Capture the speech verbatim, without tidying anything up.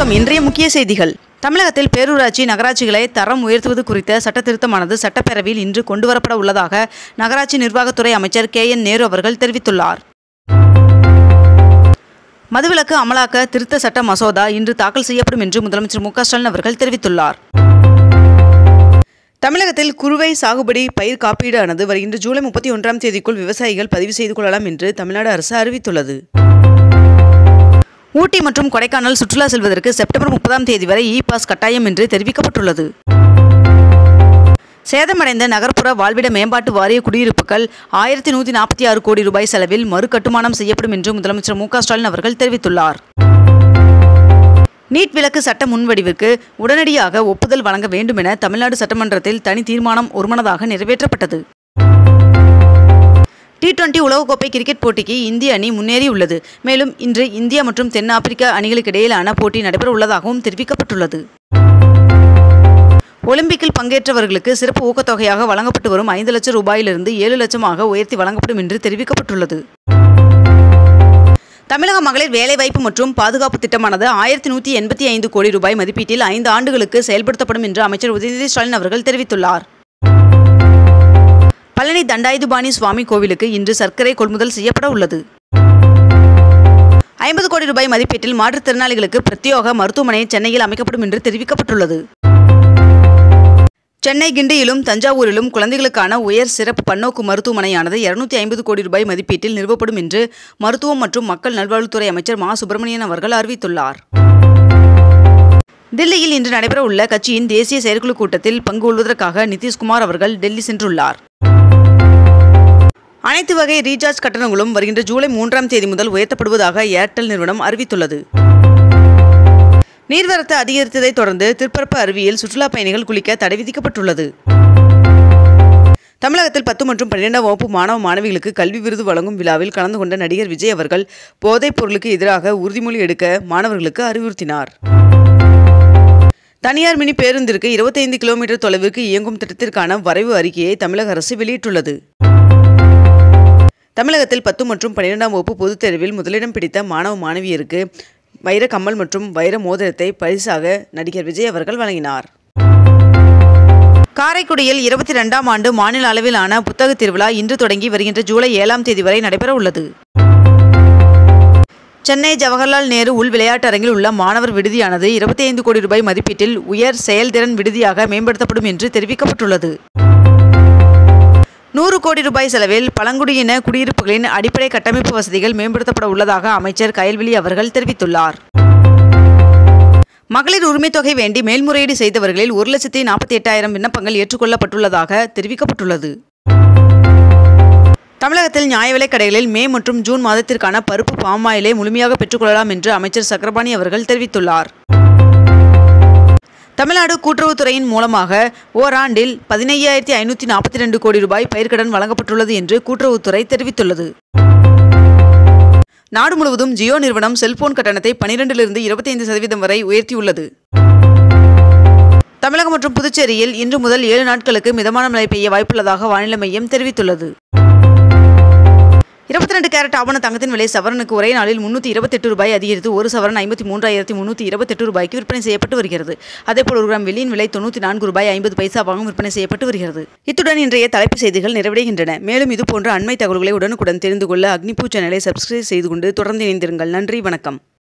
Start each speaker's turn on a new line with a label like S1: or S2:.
S1: வணக்கம். இன்றைய முக்கிய செய்திகள். தமிழகத்தில் பேரூராட்சி நகராட்சிகளை தரம் உயர்த்துவது குறித்த சட்ட திருத்தமானது சட்டப்பேரவையில் இன்று கொண்டுவரப்பட உள்ளதாக நகராட்சி நிர்வாகத்துறை அமைச்சர் கே என் நேரு அவர்கள் தெரிவித்துள்ளார். மதுவிலக்கு அமலாக்க திருத்த சட்ட மசோதா இன்று தாக்கல் செய்யப்படும் என்று முதலமைச்சர் மு க ஸ்டாலின் அவர்கள் தெரிவித்துள்ளார். தமிழகத்தில் குறுவை சாகுபடி பயிர் காப்பீடானது வருகின்ற ஜூலை முப்பத்தி ஒன்றாம் தேதிக்குள் விவசாயிகள் பதிவு செய்து கொள்ளலாம் என்று தமிழ்நாடு அரசு அறிவித்துள்ளது. ஊட்டி மற்றும் கொடைக்கானல் சுற்றுலா செல்வதற்கு செப்டம்பர் முப்பதாம் தேதி வரை இ பாஸ் கட்டாயம் என்று தெரிவிக்கப்பட்டுள்ளது. சேதமடைந்த நகர்ப்புற வாழ்விட மேம்பாட்டு வாரிய குடியிருப்புகள் ஆயிரத்தி நூற்றி நாற்பத்தி ஆறு கோடி ரூபாய் செலவில் மறு கட்டுமானம் செய்யப்படும் என்று முதலமைச்சர் மு க ஸ்டாலின் அவர்கள் தெரிவித்துள்ளார். நீட் விலக்கு சட்ட முன்வடிவிற்கு உடனடியாக ஒப்புதல் வழங்க வேண்டும் என தமிழ்நாடு சட்டமன்றத்தில் தனி தீர்மானம் ஒருமனதாக நிறைவேற்றப்பட்டது. டி டுவெண்டி உலகக்கோப்பை கிரிக்கெட் போட்டிக்கு இந்திய அணி முன்னேறியுள்ளது. மேலும் இன்று இந்தியா மற்றும் தென்னாப்பிரிக்கா அணிகளுக்கு இடையிலான போட்டி நடைபெற உள்ளதாகவும் தெரிவிக்கப்பட்டுள்ளது. ஒலிம்பிக்கில் பங்கேற்றவர்களுக்கு சிறப்பு ஊக்கத்தொகையாக வழங்கப்பட்டு வரும் ஐந்து லட்சம் ரூபாயிலிருந்து ஏழு லட்சமாக உயர்த்தி வழங்கப்படும் என்று தெரிவிக்கப்பட்டுள்ளது. தமிழக மகளிர் வேலைவாய்ப்பு மற்றும் பாதுகாப்பு திட்டமானது ஆயிரத்தி நூற்றி எண்பத்தி ஐந்து கோடி ரூபாய் மதிப்பீட்டில் ஐந்து ஆண்டுகளுக்கு செயல்படுத்தப்படும் என்று அமைச்சர் உதயநிதி ஸ்டாலின் அவர்கள் தெரிவித்துள்ளார். பழனி தண்டாயுதபாணி சுவாமி கோவிலுக்கு இன்று சர்க்கரை கொள்முதல் செய்யப்பட உள்ளது. ஐம்பது கோடி ரூபாய் மதிப்பீட்டில் மாற்றுத்திறனாளிகளுக்கு பிரத்யேக மருத்துவமனை சென்னையில் அமைக்கப்படும் என்று தெரிவிக்கப்பட்டுள்ளது. சென்னை கிண்டியிலும் தஞ்சாவூரிலும் குழந்தைகளுக்கான உயர் சிறப்பு பன்னோக்கு மருத்துவமனையானது இருநூத்தி ஐம்பது கோடி ரூபாய் மதிப்பீட்டில் நிறுவப்படும் என்று மருத்துவம் மற்றும் மக்கள் நல்வாழ்வுத்துறை அமைச்சர் மா சுப்பிரமணியன் அவர்கள் அறிவித்துள்ளார். தில்லியில் இன்று நடைபெற உள்ள கட்சியின் தேசிய செயற்குழு கூட்டத்தில் பங்கு கொள்வதற்காக நிதிஷ்குமார் அவர்கள் டெல்லி சென்றுள்ளார். அனைத்து வகை ரீசார்ஜ் கட்டணங்களும் வருகின்ற ஜூலை மூன்றாம் தேதி முதல் உயர்த்தப்படுவதாக ஏர்டெல் நிறுவனம் அறிவித்துள்ளது. நீர்வரத்து அதிகரித்ததை தொடர்ந்து திருப்பரப்பு அருவியில் சுற்றுலா பயணிகள் குளிக்க தடை விதிக்கப்பட்டுள்ளது. தமிழகத்தில் பத்து மற்றும் பன்னிரெண்டாம் வகுப்பு மாணவ மாணவிகளுக்கு கல்வி விருது வழங்கும் விழாவில் கலந்து கொண்ட நடிகர் விஜய் அவர்கள் போதைப் பொருளுக்கு எதிராக உறுதிமொழி எடுக்க மாணவர்களுக்கு அறிவுறுத்தினார். தனியார் மினி பேருந்திற்கு இருபத்தைந்து கிலோமீட்டர் தொலைவிற்கு இயங்கும் திட்டத்திற்கான வரைவு அறிக்கையை தமிழக அரசு வெளியிட்டுள்ளது. தமிழகத்தில் பத்து மற்றும் பன்னிரெண்டாம் வகுப்பு பொதுத் தேர்வில் முதலிடம் பிடித்த மாணவ மாணவியருக்கு வைர கம்மல் மற்றும் வைர மோதிரத்தை பரிசாக நடிகர் விஜய் அவர்கள் வழங்கினார். காரைக்குடியில் இருபத்தி இரண்டாம் ஆண்டு மாநில அளவிலான புத்தக திருவிழா இன்று தொடங்கி வருகின்ற ஜூலை ஏழாம் தேதி வரை நடைபெற உள்ளது. சென்னை ஜவஹர்லால் நேரு உள் விளையாட்டரங்கில் உள்ள மாணவர் விடுதியானது இருபத்தி ஐந்து கோடி ரூபாய் மதிப்பீட்டில் உயர் செயல்திறன் விடுதியாக மேம்படுத்தப்படும் என்று தெரிவிக்கப்பட்டுள்ளது. நூறு கோடி ரூபாய் செலவில் பழங்குடியின குடியிருப்புகளின் அடிப்படை கட்டமைப்பு வசதிகள் மேம்படுத்தப்பட உள்ளதாக அமைச்சர் கயல்விழி அவர்கள் தெரிவித்துள்ளார். மகளிர் உரிமை தொகை வேண்டி மேல்முறையீடு செய்தவர்களில் ஒரு லட்சத்தி நாற்பத்தி எட்டாயிரம் விண்ணப்பங்கள் ஏற்றுக்கொள்ளப்பட்டுள்ளதாக தெரிவிக்கப்பட்டுள்ளது. தமிழகத்தில் நியாய விலைக் கடைகளில் மே மற்றும் ஜூன் மாதத்திற்கான பருப்பு பாமாயிலை முழுமையாக பெற்றுக்கொள்ளலாம் என்று அமைச்சர் சக்கரபாணி அவர்கள் தெரிவித்துள்ளார். தமிழ்நாடு கூட்டுறவுத்துறையின் மூலமாக ஓராண்டில் பதினையாயிரத்தி ஐநூற்றி நாற்பத்தி ரெண்டு கோடி ரூபாய் பயிர்க்கடன் வழங்கப்பட்டுள்ளது என்று கூட்டுறவுத்துறை தெரிவித்துள்ளது. நாடு முழுவதும் ஜியோ நிறுவனம் செல்போன் கட்டணத்தை பனிரெண்டிலிருந்து இருபத்தி ஐந்து சதவீதம் வரை உயர்த்தியுள்ளது. தமிழகம் மற்றும் புதுச்சேரியில் இன்று முதல் ஏழு நாட்களுக்கு மிதமான மழை பெய்ய வாய்ப்புள்ளதாக வானிலை மையம் தெரிவித்துள்ளது. இருபத்தி ரெண்டு கேரட் ஆவண தங்கத்தின் விலை சவரனுக்கு ஒரே நாளில் முன்னூற்றி இருபத்தி எட்டு ரூபாய் அதிகரித்து ஒரு சவரன் ஐம்பத்தி மூன்றாயிரத்தி முன்னூற்றி இருபத்தி எட்டு ரூபாய்க்கு விற்பனை செய்யப்பட்டு வருகிறது. அதேபோல் ஒரு கிராம் வெள்ளியின் விலை தொண்ணூற்றி நான்கு ரூபாய் ஐம்பது பைசாவாகவும் விற்பனை செய்யப்பட்டு வருகிறது. இத்துடன் இன்றைய தலைப்பு செய்திகள் நிறைவடைகின்றன. மேலும் இதுபோன்ற அண்மை தகவல்களை உடனுக்குடன் தெரிந்து கொள்ள அக்னிபூ சேனலை சப்ஸ்கிரைப் செய்து கொண்டு தொடர்ந்து இணைந்திருங்கள். நன்றி, வணக்கம்.